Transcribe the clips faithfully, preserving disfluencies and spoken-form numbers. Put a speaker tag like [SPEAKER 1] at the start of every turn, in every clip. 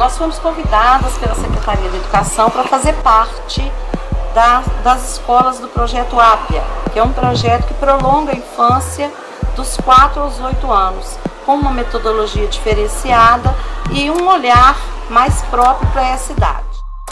[SPEAKER 1] nós fomos convidadas pela Secretaria de Educação para fazer parte da, das escolas do projeto Ápia, que é um projeto que prolonga a infância dos quatro aos oito anos, com uma metodologia diferenciada e um olhar mais próprio para essa idade.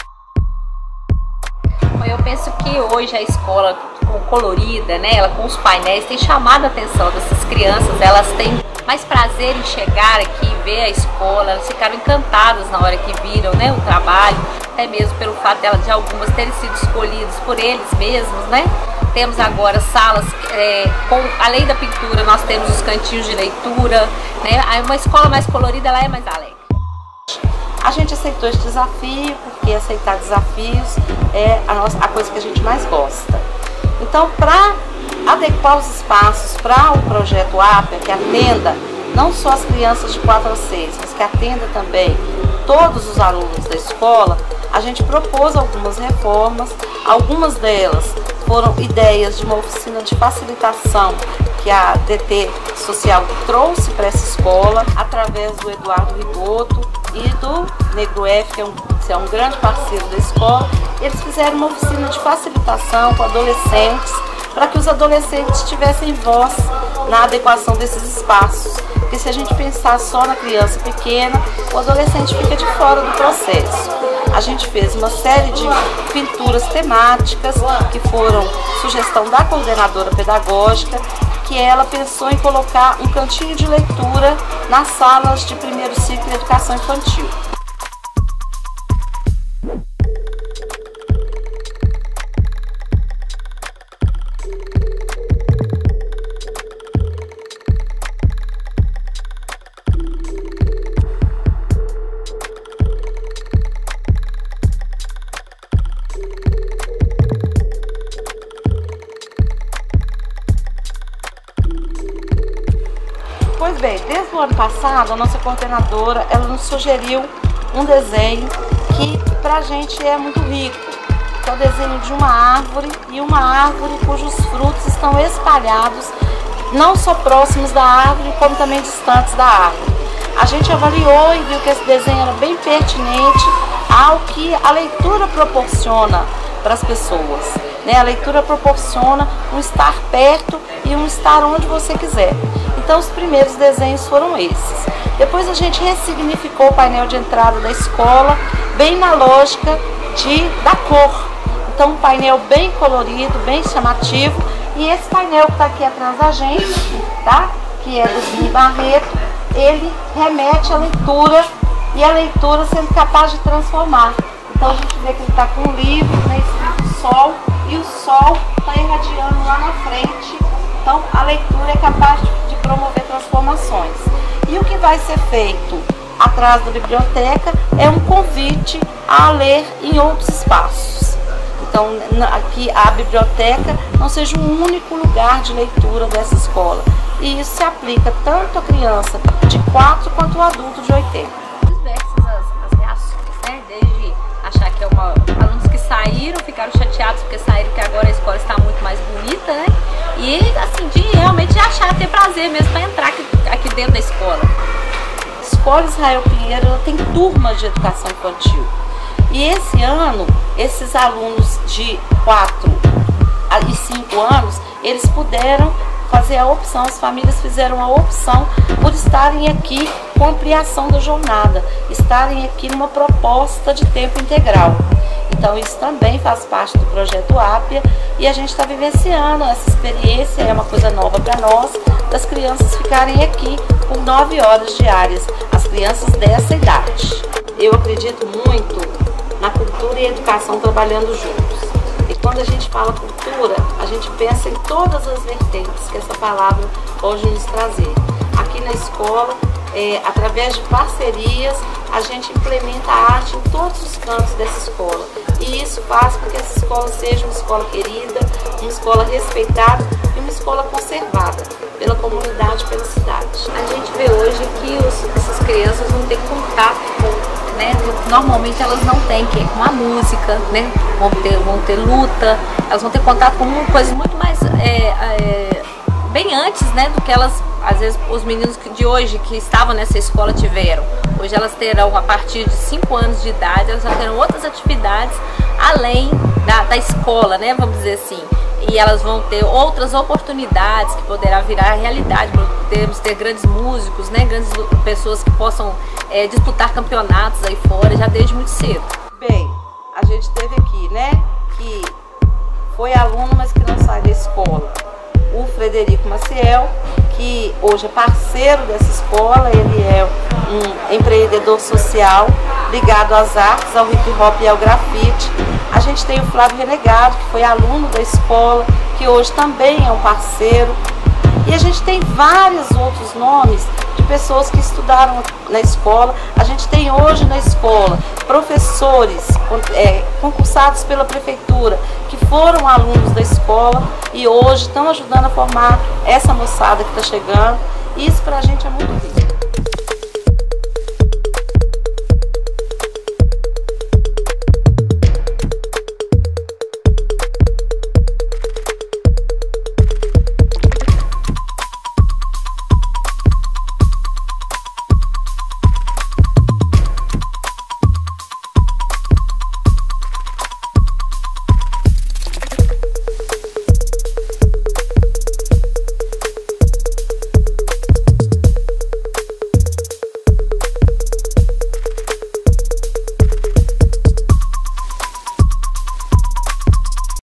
[SPEAKER 2] Eu penso que hoje a escola colorida, né, ela com os painéis, tem chamado a atenção dessas crianças. Elas têm mais prazer em chegar aqui e ver a escola. Elas ficaram encantadas na hora que viram, né, o trabalho, até mesmo pelo fato de, elas, de algumas terem sido escolhidas por eles mesmos, né? Temos agora salas, é, com, além da pintura, nós temos os cantinhos de leitura, né? Uma escola mais colorida, ela é mais alegre.
[SPEAKER 1] A gente aceitou esse desafio, porque aceitar desafios é a, nossa, a coisa que a gente mais gosta. Então, para adequar os espaços para o projeto Ápia, que atenda não só as crianças de quatro a seis, mas que atenda também todos os alunos da escola, a gente propôs algumas reformas. Algumas delas foram ideias de uma oficina de facilitação que a D T Social trouxe para essa escola, através do Eduardo Rigoto e do Negro F, que é, um, que é um grande parceiro da escola. Eles fizeram uma oficina de facilitação com adolescentes, para que os adolescentes tivessem voz na adequação desses espaços. Porque se a gente pensar só na criança pequena, o adolescente fica de fora do processo. A gente fez uma série de pinturas temáticas, que foram sugestão da coordenadora pedagógica, que ela pensou em colocar um cantinho de leitura nas salas de primeiro ciclo de educação infantil. Pois bem, desde o ano passado, a nossa coordenadora, ela nos sugeriu um desenho que pra gente é muito rico, que é o desenho de uma árvore, e uma árvore cujos frutos estão espalhados, não só próximos da árvore, como também distantes da árvore. A gente avaliou e viu que esse desenho era bem pertinente ao que a leitura proporciona para as pessoas, né? A leitura proporciona um estar perto e um estar onde você quiser. Então os primeiros desenhos foram esses. Depois a gente ressignificou o painel de entrada da escola, bem na lógica de, da cor. Então um painel bem colorido, bem chamativo. E esse painel que está aqui atrás da gente, tá? Que é do Zini Barreto, ele remete à leitura, e a leitura sendo capaz de transformar. Então a gente vê que ele está com um livro, né, escrito Sol, e o Sol está irradiando lá na frente. Então a leitura é capaz de promover transformações. E o que vai ser feito atrás da biblioteca é um convite a ler em outros espaços. Então, aqui a biblioteca não seja um único lugar de leitura dessa escola. E isso se aplica tanto à criança de quatro quanto ao adulto de oitenta.
[SPEAKER 2] Diversas as, as reações, né? Desde achar que é uma... alunos que saíram, ficaram chateados porque saíram, porque agora a escola está muito mais bonita, né? E assim, de realmente achar, ter prazer mesmo para entrar aqui, aqui dentro da escola.
[SPEAKER 1] A Escola Israel Pinheiro, ela tem turmas de educação infantil. E esse ano, esses alunos de quatro e cinco anos, eles puderam fazer a opção, as famílias fizeram a opção por estarem aqui com ampliação da jornada, estarem aqui numa proposta de tempo integral. Então isso também faz parte do projeto Ápia, e a gente está vivenciando essa experiência, é uma coisa nova para nós, das crianças ficarem aqui por nove horas diárias, as crianças dessa idade. Eu acredito muito na cultura e educação trabalhando juntos. E quando a gente fala cultura, a gente pensa em todas as vertentes que essa palavra pode nos trazer. Aqui na escola, é, através de parcerias, a gente implementa a arte em todos os cantos dessa escola. E isso faz com que essa escola seja uma escola querida, uma escola respeitada e uma escola conservada pela comunidade, pela cidade.
[SPEAKER 2] A gente vê hoje que os, essas crianças não têm contato com... Né? Normalmente elas não têm, que é com a música, né? vão, ter, vão ter luta, elas vão ter contato com coisas muito mais é, é, bem antes, né, do que elas, às vezes, os meninos de hoje que estavam nessa escola tiveram. Hoje elas terão, a partir de cinco anos de idade, elas já terão outras atividades além da, da escola, né, vamos dizer assim. E elas vão ter outras oportunidades que poderá virar realidade. Podemos ter grandes músicos, né, grandes pessoas que possam é, disputar campeonatos aí fora já desde muito cedo.
[SPEAKER 1] Bem, a gente teve aqui, né, que foi aluno, mas que não sai da escola. O Frederico Maciel, que hoje é parceiro dessa escola, ele é um empreendedor social ligado às artes, ao hip hop e ao grafite. A gente tem o Flávio Renegado, que foi aluno da escola, que hoje também é um parceiro. E a gente tem vários outros nomes de pessoas que estudaram na escola. A gente tem hoje na escola professores é, concursados pela prefeitura, que foram alunos da escola e hoje estão ajudando a formar essa moçada que está chegando. E isso para a gente é muito rico.